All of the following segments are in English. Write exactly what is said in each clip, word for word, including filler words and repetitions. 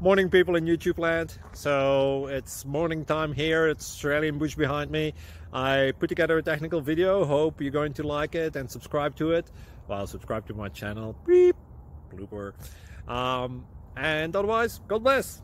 Morning, people in YouTube land. So it's morning time here. It's Australian bush behind me. I put together a technical video. Hope you're going to like it and subscribe to it. Well, subscribe to my channel. Beep. Blooper. Um, and otherwise, God bless.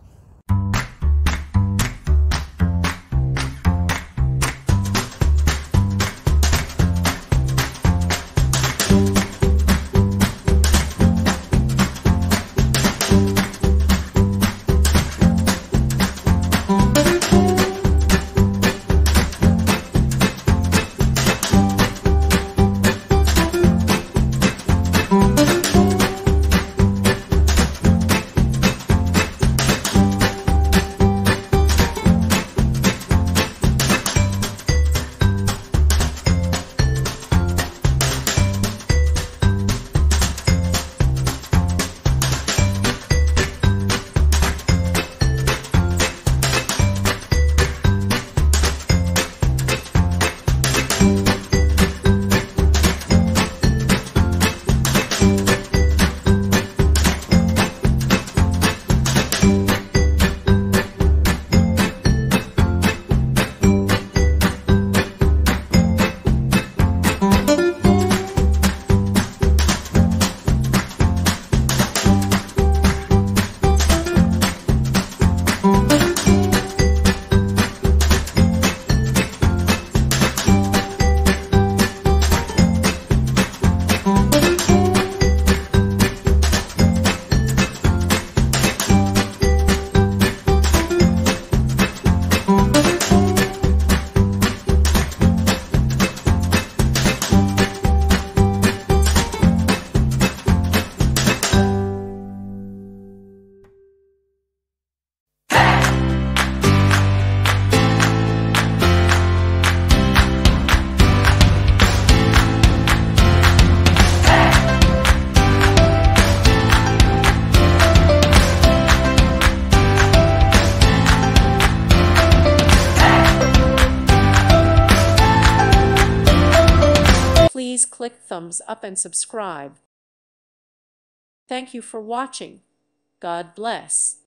Please click thumbs up and subscribe. Thank you for watching. God bless.